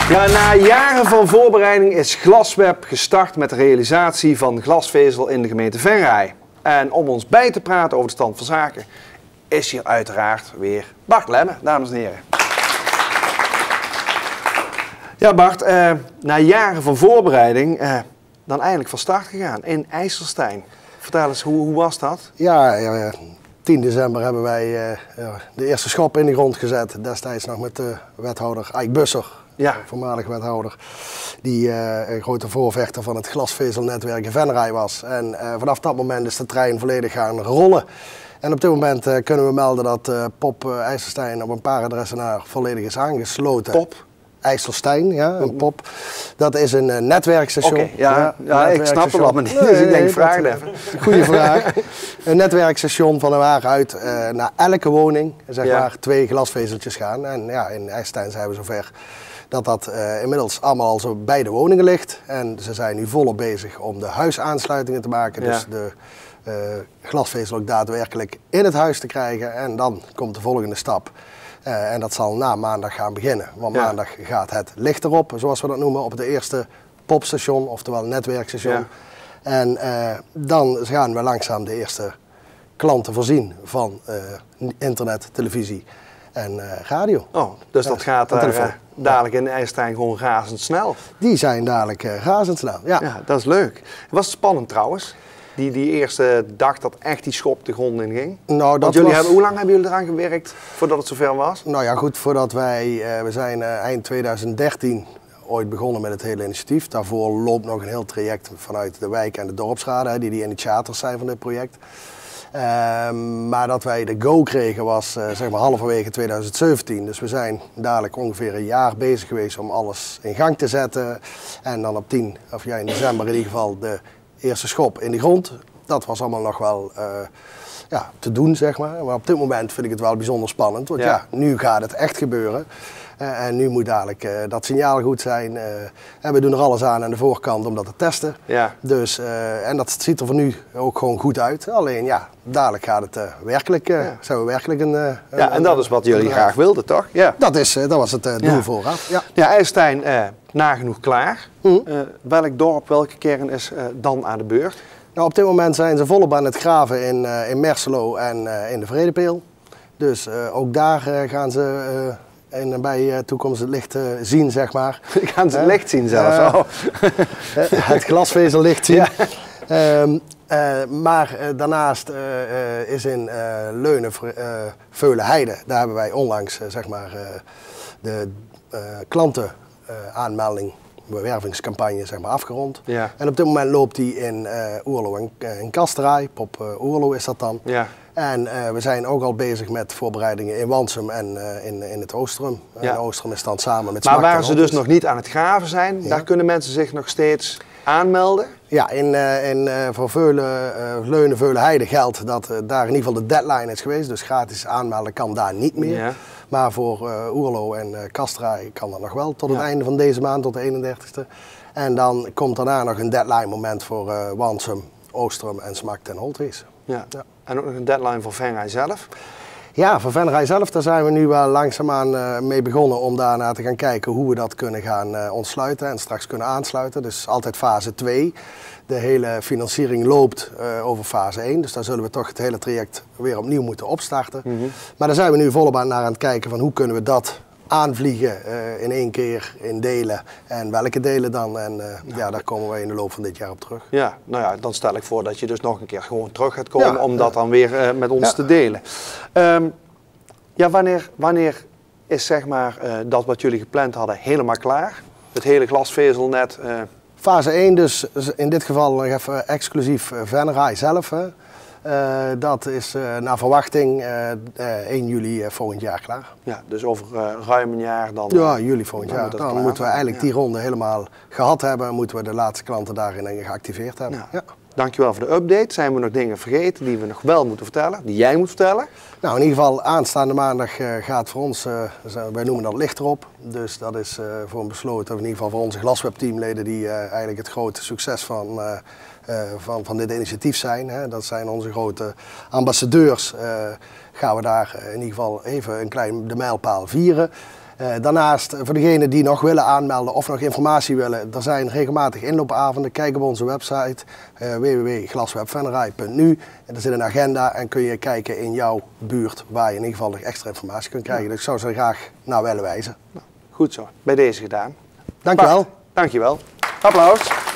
Ja, na jaren van voorbereiding is Glasweb gestart met de realisatie van glasvezel in de gemeente Venray. En om ons bij te praten over de stand van zaken is hier uiteraard weer Bart Lemme, dames en heren. Ja Bart, na jaren van voorbereiding dan eindelijk van start gegaan in IJsselstein. Vertel eens, hoe was dat? Ja, 10 december hebben wij de eerste schop in de grond gezet. Destijds nog met de wethouder Eik Busser, Ja. voormalig wethouder. Die een grote voorvechter van het glasvezelnetwerk in Venray was. En vanaf dat moment is de trein volledig gaan rollen. En op dit moment kunnen we melden dat POP IJsselstein op een paar adressen naar volledig is aangesloten. POP? IJsselstein, ja, een POP. Dat is een netwerkstation. Oké, ja, ik snap het al, maar niet. Dus ik denk, vraag het even. Goeie vraag. Een netwerkstation van waaruit naar elke woning zeg maar 2 glasvezeltjes gaan. En ja, in IJsselstein zijn we zover dat dat inmiddels allemaal al zo bij de woningen ligt. En ze zijn nu volop bezig om de huisaansluitingen te maken. Ja. Dus de glasvezel ook daadwerkelijk in het huis te krijgen. En dan komt de volgende stap. En dat zal na maandag gaan beginnen. Want maandag gaat het licht erop, zoals we dat noemen, op het eerste popstation, oftewel netwerkstation. Ja. En dan gaan we langzaam de eerste klanten voorzien van internet, televisie en radio. Oh, dus dat gaat dadelijk in IJsselstein gewoon razendsnel. Die zijn dadelijk razendsnel, ja. Ja, dat is leuk. Was het spannend trouwens? Die eerste dag dat echt die schop de grond in ging? Nou, dat hoe lang hebben jullie eraan gewerkt voordat het zover was? Nou ja, goed, voordat we zijn eind 2013 ooit begonnen met het hele initiatief. Daarvoor loopt nog een heel traject vanuit de wijk en de dorpsraden, die initiators zijn van dit project. Maar dat wij de go kregen was zeg maar halverwege 2017. Dus we zijn dadelijk ongeveer een jaar bezig geweest om alles in gang te zetten. En dan op in december in ieder geval de eerste schop in de grond. Dat was allemaal nog wel te doen, zeg maar. Maar op dit moment vind ik het wel bijzonder spannend. Want nu gaat het echt gebeuren. En nu moet dadelijk dat signaal goed zijn. En we doen er alles aan de voorkant om dat te testen. Ja. Dus, en dat ziet er voor nu ook gewoon goed uit. Alleen dadelijk gaat het zijn we werkelijk een en dat is wat jullie graag wilden, toch? Ja. Dat was het doel vooraf. Ja, IJsselstein nagenoeg klaar. Welk dorp, welke kern is dan aan de beurt? Nou, op dit moment zijn ze volop aan het graven in Merselo en in de Vredepeel. Dus ook daar gaan ze in bij toekomst het licht zien, zeg maar. Gaan ze het licht zien zelfs? Het glasvezellicht zien. Ja. Maar daarnaast is in Leunen, Veulenheide, daar hebben wij onlangs zeg maar de klantenaanmelding, bewervingscampagne zeg maar afgerond. Ja. En op dit moment loopt die in Oerlo en Kasterij, POP Oerlo is dat dan. Ja. En we zijn ook al bezig met voorbereidingen in Wansum en in het Oostrum. Ja. En Oostrum is dan samen met Maar waar ze dus nog niet aan het graven zijn, daar kunnen mensen zich nog steeds aanmelden? Ja, voor Leunen, Veulenheide geldt dat daar in ieder geval de deadline is geweest. Dus gratis aanmelden kan daar niet meer. Ja. Maar voor Oerlo en Kasterij kan dat nog wel tot het einde van deze maand, tot de 31ste. En dan komt daarna nog een deadline moment voor Wansum, Oostrum en Smakt en Holtries. Ja. Ja. En ook nog een deadline voor Venray zelf? Ja, voor Venray zelf, daar zijn we nu wel langzaamaan mee begonnen om daarna te gaan kijken hoe we dat kunnen gaan ontsluiten en straks kunnen aansluiten. Dus altijd fase 2. De hele financiering loopt over fase 1, dus daar zullen we toch het hele traject weer opnieuw moeten opstarten. Maar daar zijn we nu volop aan het kijken van hoe kunnen we dat aanvliegen in één keer in delen en welke delen dan. En daar komen wij in de loop van dit jaar op terug. Ja, nou ja, dan stel ik voor dat je dus nog een keer gewoon terug gaat komen om dat dan weer met ons te delen. Wanneer is zeg maar dat wat jullie gepland hadden helemaal klaar? Het hele glasvezelnet? Fase 1 dus in dit geval nog even exclusief Venray zelf. Hè. Dat is naar verwachting 1 juli volgend jaar klaar. Ja, dus over ruim een jaar dan? Ja, juli volgend jaar. Dan moeten we eigenlijk die ronde helemaal gehad hebben. Moeten we de laatste klanten daarin geactiveerd hebben. Ja. Dankjewel voor de update. Zijn we nog dingen vergeten die we nog wel moeten vertellen? Die jij moet vertellen? Nou, in ieder geval aanstaande maandag gaat voor ons, wij noemen dat licht erop. Dus dat is voor een besloten, of in ieder geval voor onze Glasweb teamleden die eigenlijk het grote succes van dit initiatief zijn. Hè. Dat zijn onze grote ambassadeurs. Gaan we daar in ieder geval even de mijlpaal vieren. Daarnaast, voor degenen die nog willen aanmelden of nog informatie willen, er zijn regelmatig inloopavonden. Kijk op onze website www.glaswebvenray.nu. En er zit een agenda en kun je kijken in jouw buurt waar je in ieder geval nog extra informatie kunt krijgen. Dus ik zou ze graag naar willen wijzen. Goed zo, bij deze gedaan. Dankjewel. Dankjewel. Applaus.